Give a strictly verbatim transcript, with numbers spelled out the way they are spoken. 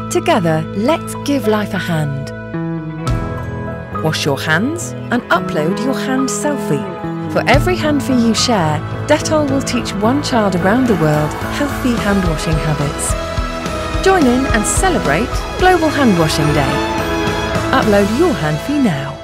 Together, let's give life a hand. Wash your hands and upload your hand selfie. For every hand feed you share, Dettol will teach one child around the world healthy hand washing habits. Join in and celebrate Global Hand Washing Day. Upload your hand feed now.